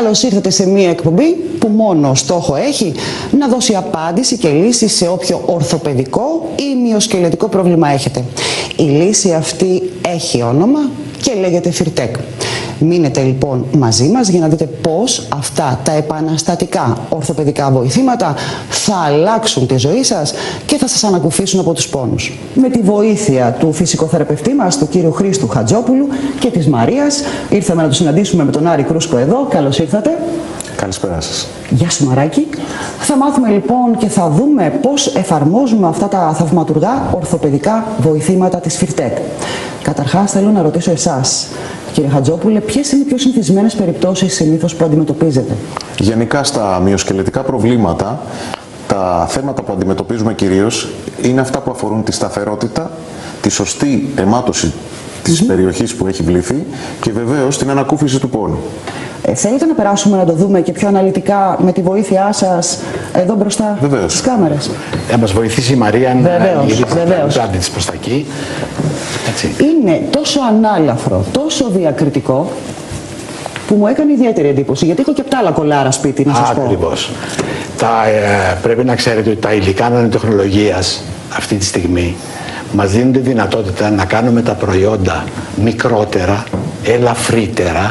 Καλώς ήρθατε σε μία εκπομπή που μόνο στόχο έχει να δώσει απάντηση και λύση σε όποιο ορθοπαιδικό ή μυοσκελετικό πρόβλημα έχετε. Η λύση αυτή έχει όνομα και λέγεται Firtek. Μείνετε λοιπόν μαζί μας για να δείτε πώς αυτά τα επαναστατικά ορθοπαιδικά βοηθήματα θα αλλάξουν τη ζωή σας και θα σας ανακουφίσουν από τους πόνους. Με τη βοήθεια του φυσικοθεραπευτή μας, του κύριου Χρήστου Χατζόπουλου και της Μαρίας, ήρθαμε να τους συναντήσουμε με τον Άρη Κρούσκο εδώ. Καλώς ήρθατε. Καλησπέρα σας. Γεια σου Μαράκη. Θα μάθουμε λοιπόν και θα δούμε πώς εφαρμόζουμε αυτά τα θαυματουργά ορθοπαιδικά βοηθήματα της Firtek. Καταρχάς θέλω να ρωτήσω εσάς, κύριε Χατζόπουλε, ποιες είναι οι πιο συνηθισμένες περιπτώσεις συνήθως που αντιμετωπίζετε? Γενικά στα μυοσκελετικά προβλήματα, τα θέματα που αντιμετωπίζουμε κυρίως είναι αυτά που αφορούν τη σταθερότητα, τη σωστή αιμάτωση της περιοχής που έχει βληθεί και βεβαίως την ανακούφιση του πόνου. Θέλετε να περάσουμε να το δούμε και πιο αναλυτικά με τη βοήθειά σας εδώ μπροστά στις κάμερες? Θα μας βοηθήσει η Μαρία να γυρίσει το πλάτη της προς τα εκεί. Είναι τόσο ανάλαφρο, τόσο διακριτικό που μου έκανε ιδιαίτερη εντύπωση, γιατί έχω και απ' τα άλλα κολάρα σπίτι, να σας πω. Ακριβώς. Πρέπει να ξέρετε ότι τα υλικά νανοτεχνολογίας αυτή τη στιγμή μας δίνουν τη δυνατότητα να κάνουμε τα προϊόντα μικρότερα, ελαφρύτερα,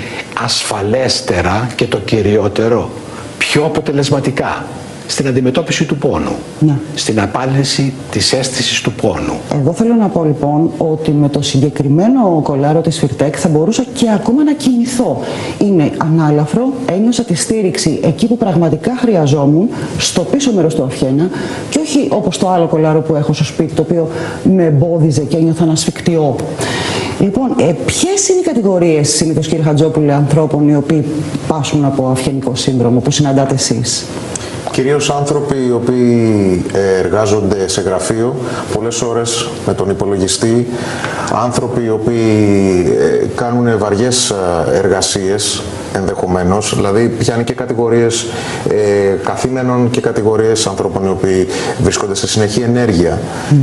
ασφαλέστερα και το κυριότερο, πιο αποτελεσματικά στην αντιμετώπιση του πόνου, στην απάλυνση της αίσθησης του πόνου. Εγώ θέλω να πω λοιπόν ότι με το συγκεκριμένο κολάρο της Firtek θα μπορούσα και ακόμα να κινηθώ. Είναι ανάλαφρο, ένιωσα τη στήριξη εκεί που πραγματικά χρειαζόμουν, στο πίσω μέρος του αυχένα, και όχι όπως το άλλο κολάρο που έχω στο σπίτι, το οποίο με εμπόδιζε και ένιωθα να σφιχτιώ. Λοιπόν, ποιες είναι οι κατηγορίες συνήθως, κύριε Χατζόπουλε, ανθρώπων οι οποίοι πάσουν από αυχενικό σύνδρομο που συναντάτε εσείς? Κυρίως άνθρωποι οι οποίοι εργάζονται σε γραφείο πολλές ώρες με τον υπολογιστή, άνθρωποι οι οποίοι κάνουν βαριές εργασίες ενδεχομένως, δηλαδή πιάνει και κατηγορίες καθήμενων και κατηγορίες ανθρώπων οι οποίοι βρίσκονται σε συνεχή ενέργεια.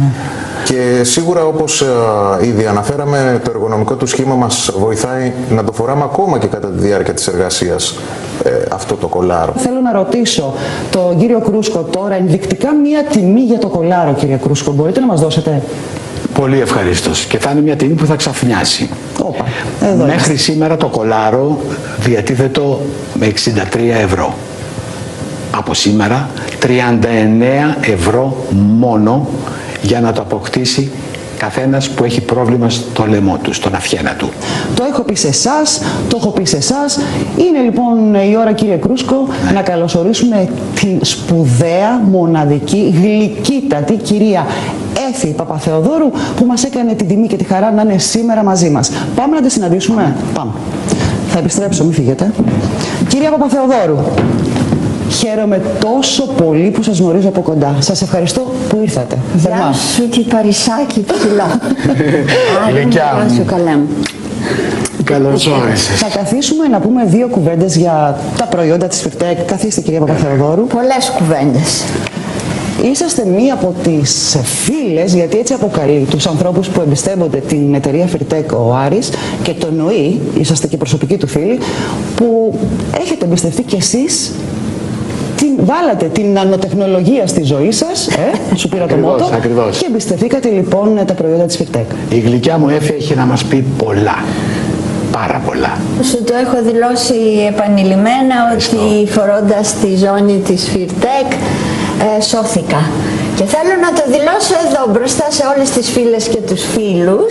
Και σίγουρα, όπως ήδη αναφέραμε, το εργονομικό του σχήμα μας βοηθάει να το φοράμε ακόμα και κατά τη διάρκεια της εργασίας αυτό το κολάρο. Θέλω να ρωτήσω τον κύριο Κρούσκο τώρα ενδεικτικά μία τιμή για το κολάρο, κύριε Κρούσκο. Μπορείτε να μας δώσετε? Πολύ ευχαρίστως. Και θα είναι μια τιμή που θα ξαφνιάσει. Μέχρι σήμερα το κολάρο διατίθεται με 63 ευρώ. Από σήμερα 39 ευρώ μόνο για να το αποκτήσει καθένας που έχει πρόβλημα στο λαιμό του, στον αυχένα του. Το έχω πει σε εσάς, το έχω πει σε εσάς. Είναι λοιπόν η ώρα, κύριε Κρούσκο, να καλωσορίσουμε την σπουδαία, μοναδική, γλυκύτατη κυρία Έφη Παπαθεοδόρου, που μας έκανε την τιμή και τη χαρά να είναι σήμερα μαζί μας. Πάμε να τη συναντήσουμε. Πάμε. Θα επιστρέψω, μην φύγετε. Κυρία Παπαθεοδόρου, χαίρομαι τόσο πολύ που σας γνωρίζω από κοντά. Σας ευχαριστώ που ήρθατε. Γεια σου, τι Παρισάκι ψηλό. Γεια σου, καλέ μου. Καλώς όρισες. Θα καθίσουμε να πούμε δύο κουβέντες για τα προϊόντα της Firtek. Καθίστε, κυρία Παπαθεοδόρου. Πολλές κουβέντες. Είσαστε μία από τις φίλες, γιατί έτσι αποκαλεί τους ανθρώπους που εμπιστεύονται την εταιρεία Firtek ο Άρης, και το εννοεί, είσαστε και προσωπικοί του φίλοι, που έχετε εμπιστευτεί κι εσείς. Βάλατε την νανοτεχνολογία στη ζωή σας, σου πήρα το μότο, και εμπιστευτήκατε λοιπόν τα προϊόντα της Firtek. Η γλυκιά μου Έφη έχει να μας πει πολλά. Πάρα πολλά. Σου το έχω δηλώσει επανειλημμένα ότι φορώντας τη ζώνη της Firtek σώθηκα. Και θέλω να το δηλώσω εδώ μπροστά σε όλες τις φίλες και τους φίλους,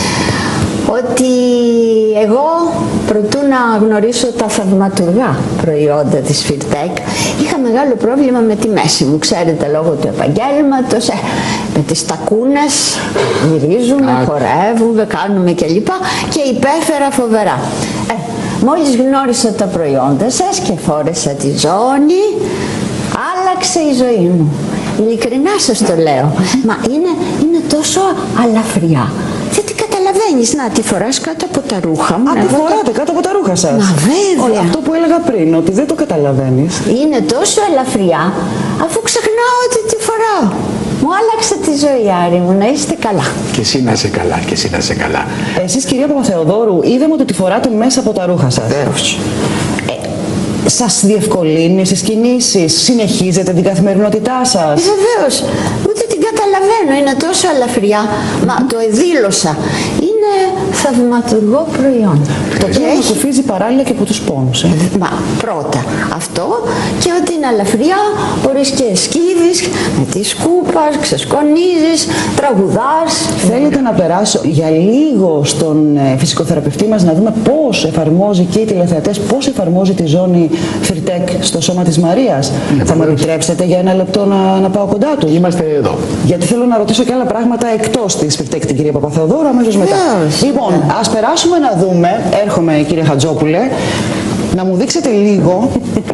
ότι εγώ, προτού να γνωρίσω τα θαυματουργά προϊόντα της Firtek, είχα μεγάλο πρόβλημα με τη μέση μου. Ξέρετε, λόγω του επαγγέλματος, με τις τακούνες γυρίζουμε, χορεύουμε, κάνουμε κλπ. Και υπέφερα φοβερά. Μόλις γνώρισα τα προϊόντα σας και φόρεσα τη ζώνη, άλλαξε η ζωή μου. Ειλικρινά σας το λέω. Μα είναι τόσο αλαφριά. Γιατί καταλαβαίνεις, να τη φοράς κάτω από τα ρούχα μου. Τη φοράτε κάτω από τα ρούχα σας. Μα βέβαια. Αυτό που έλεγα πριν, ότι δεν το καταλαβαίνεις. Είναι τόσο ελαφριά, αφού ξεχνάω ότι τη φοράω. Μου άλλαξε τη ζωή, Άρη μου, να είστε καλά. Και εσύ να είσαι καλά, και εσύ να είσαι καλά. Εσείς, κυρία Παπαθεοδόρου, είδαμε ότι τη φοράτε μέσα από τα ρούχα σας. σας διευκολύνει στις κινήσεις, συνεχίζετε την καθημερινότητά σας? Βεβαίως, ούτε την καταλαβαίνω, είναι τόσο ελαφριά, μα το εδήλωσα. Είναι θαυματουργό προϊόν. Το οποίο ανακουφίζει παράλληλα και από τους πόνους. Μα πρώτα αυτό, και ότι είναι ελαφριά, μπορείς και σκύβεις με τη σκούπα, ξεσκονίζεις, τραγουδάς. Θέλετε να περάσω για λίγο στον φυσικοθεραπευτή μας να δούμε πώς εφαρμόζει, και οι τηλεθεατές, πώς εφαρμόζει τη ζώνη Φιρτέκ στο σώμα της Μαρίας? Θα μου επιτρέψετε για ένα λεπτό να πάω κοντά του? Είμαστε εδώ. Γιατί θέλω να ρωτήσω και άλλα πράγματα εκτός της Φιρτέκ την κυρία Παπαθεοδόρου αμέσως μετά. Λοιπόν, ας περάσουμε να δούμε, έρχομαι κύριε Χατζόπουλε, να μου δείξετε λίγο,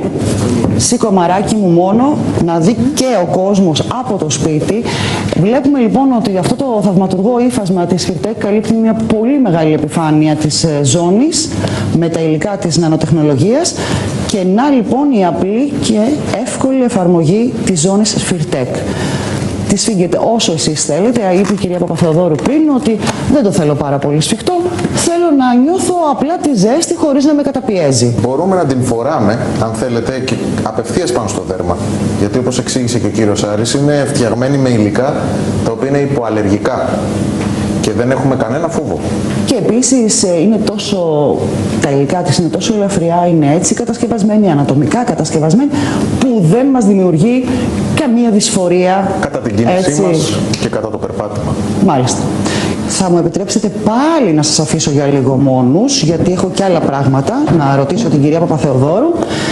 σήκω μαράκι μου μόνο, να δει και ο κόσμος από το σπίτι. Βλέπουμε λοιπόν ότι αυτό το θαυματουργό ύφασμα της Φιρτέκ καλύπτει μια πολύ μεγάλη επιφάνεια της ζώνης με τα υλικά της νανοτεχνολογίας, και να λοιπόν η απλή και εύκολη εφαρμογή της ζώνης Φιρτέκ. Τη σφίγγεται όσο εσείς θέλετε. Είπε η κυρία Παπαθεοδόρου πριν ότι δεν το θέλω πάρα πολύ σφιχτό. Θέλω να νιώθω απλά τη ζέστη χωρίς να με καταπιέζει. Μπορούμε να την φοράμε, αν θέλετε, και απευθείας πάνω στο δέρμα. Γιατί όπως εξήγησε και ο κύριος Άρης, είναι φτιαγμένη με υλικά τα οποία είναι υποαλλεργικά και δεν έχουμε κανένα φόβο. Και επίσης είναι τόσο, τα υλικά της είναι τόσο ελαφριά, είναι έτσι κατασκευασμένη, ανατομικά κατασκευασμένη, που δεν μας δημιουργεί καμία δυσφορία κατά την κίνησή μας και κατά το περπάτημα. Μάλιστα. Θα μου επιτρέψετε πάλι να σας αφήσω για λίγο μόνους, γιατί έχω και άλλα πράγματα να ρωτήσω την κυρία Παπαθεοδόρου,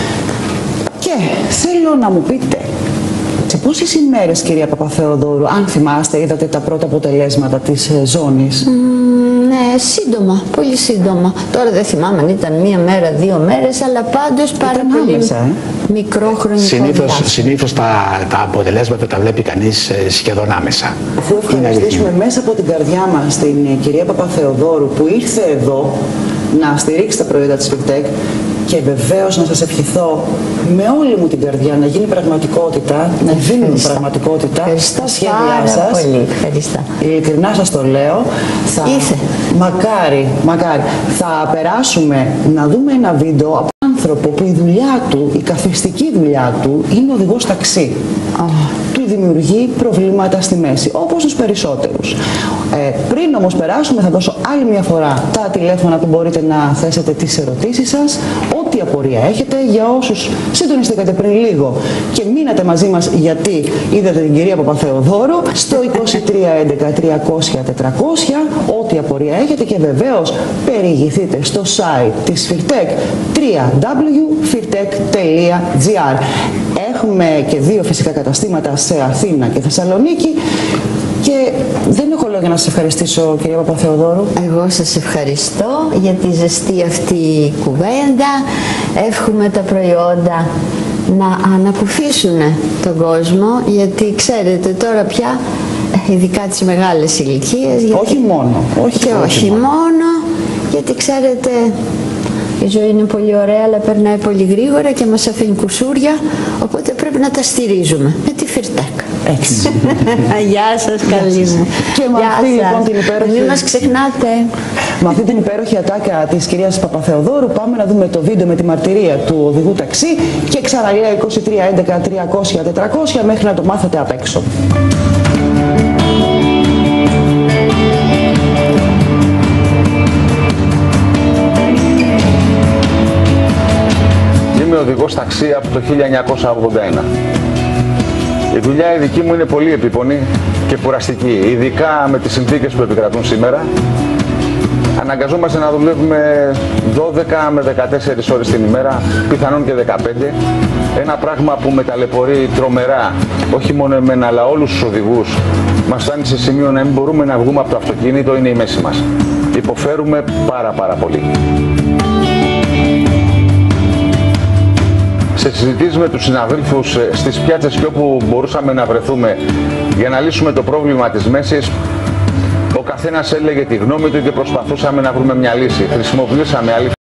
και θέλω να μου πείτε σε πόσες ημέρες, κυρία Παπαθεοδόρου, αν θυμάστε, είδατε τα πρώτα αποτελέσματα της ζώνης? Ναι, σύντομα, πολύ σύντομα. Τώρα δεν θυμάμαι αν ήταν μία μέρα, 2 μέρες, αλλά πάντως πάρα πολύ μικρό χρονικό διάστημα. Συνήθως τα αποτελέσματα τα βλέπει κανείς σχεδόν άμεσα. Αφού ευχαριστήσουμε μέσα από την καρδιά μας την κυρία Παπαθεοδόρου που ήρθε εδώ να στηρίξει τα προϊόντα της Φιρτέκ, και βεβαίως να σας ευχηθώ με όλη μου την καρδιά να γίνει πραγματικότητα, να γίνουν πραγματικότητα στα σχέδιά σας. Πολύ ευχαριστώ. Ειλικρινά σας το λέω. Μακάρι. Θα περάσουμε να δούμε ένα βίντεο από άνθρωπο που η δουλειά του, η καθιστική δουλειά του, είναι οδηγός ταξί. Του δημιουργεί προβλήματα στη μέση, όπως τους περισσότερους. Πριν όμως περάσουμε, θα δώσω άλλη μια φορά τα τηλέφωνα που μπορείτε να θέσετε τις ερωτήσεις σας, ό,τι απορία έχετε, για όσους συντονιστήκατε πριν λίγο και μείνατε μαζί μας γιατί είδατε την κυρία Παπαθεοδόρου, στο 2311 300 400, ό,τι απορία έχετε, και βεβαίως περιηγηθείτε στο site της Φιρτέκ, www.firtek.gr. Έχουμε και 2 φυσικά καταστήματα σε Αθήνα και Θεσσαλονίκη, και δεν έχω λόγια να σας ευχαριστήσω, κυρία Παπαθεοδόρου. Εγώ σας ευχαριστώ για τη ζεστή αυτή κουβέντα. Εύχομαι τα προϊόντα να ανακουφίσουν τον κόσμο, γιατί ξέρετε τώρα πια, ειδικά τις μεγάλες ηλικίες, όχι μόνο, γιατί ξέρετε η ζωή είναι πολύ ωραία, αλλά περνάει πολύ γρήγορα και μας αφήνει κουσούρια, οπότε πρέπει να τα στηρίζουμε με τη Φιρτέκ. Έτσι. Γεια σας, καλή μου. Και με αυτή λοιπόν την υπέροχη... Μην μας ξεχνάτε. Με αυτή την υπέροχη ατάκα της κυρίας Παπαθεοδόρου πάμε να δούμε το βίντεο με τη μαρτυρία του οδηγού ταξί, και ξαναλέω 2311 300 400 μέχρι να το μάθετε απ' έξω. Είμαι οδηγός ταξί από το 1981. Η δουλειά η δική μου είναι πολύ επίπονη και κουραστική, ειδικά με τις συνθήκες που επικρατούν σήμερα. Αναγκαζόμαστε να δουλεύουμε 12 με 14 ώρες την ημέρα, πιθανόν και 15. Ένα πράγμα που με ταλαιπωρεί τρομερά, όχι μόνο εμένα αλλά όλους τους οδηγούς. Μας φτάνει σε σημείο να μην μπορούμε να βγούμε από το αυτοκίνητο, είναι η μέση μας. Υποφέρουμε πάρα πολύ. Σε συζητήσεις με τους συναδέλφους στις πιάτσες και όπου μπορούσαμε να βρεθούμε για να λύσουμε το πρόβλημα της μέσης, ο καθένας έλεγε τη γνώμη του και προσπαθούσαμε να βρούμε μια λύση. Χρησιμοποιούσαμε